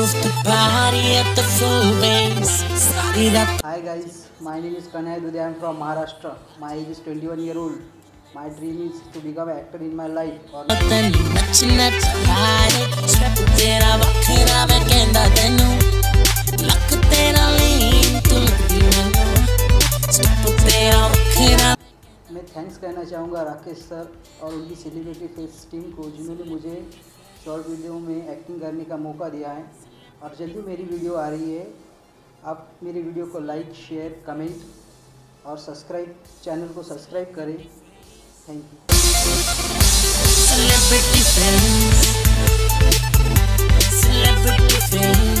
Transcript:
Hi guys, my name is Kanay Dudhe. I am from Maharashtra. My age is 21 year old. My dream is to become an actor in my life. मैं thanks कहना चाहूँगा Rakesh sir और उनकी celebrity face team को, जिन्होंने मुझे short video में acting करने का मौका दिया है। और जल्दी मेरी वीडियो आ रही है। आप मेरी वीडियो को लाइक, शेयर, कमेंट और चैनल को सब्सक्राइब करें। Thank you.